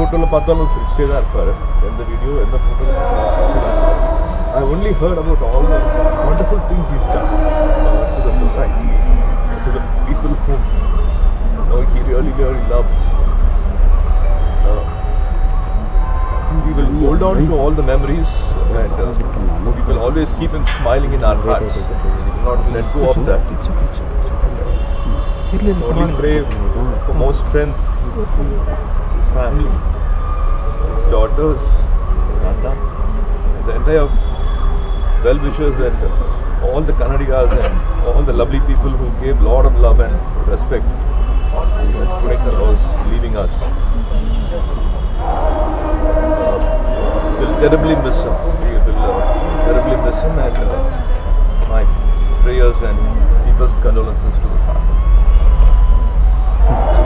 photo paathalum stay there for in the video, in the photo I only heard about all the wonderful things he's done to the society, to the people whom he really loves. I think we will hold on to all the memories and we will always keep him smiling in our hearts. We will not let go of that. Only pray for most friends, his family, his daughters, Nanda, the entire well-wishers and all the Kannadigas and all the lovely people who gave a lot of love and respect when Pudhekar was leaving us. We'll terribly miss him. We will terribly miss him, and my prayers and deepest condolences to the family.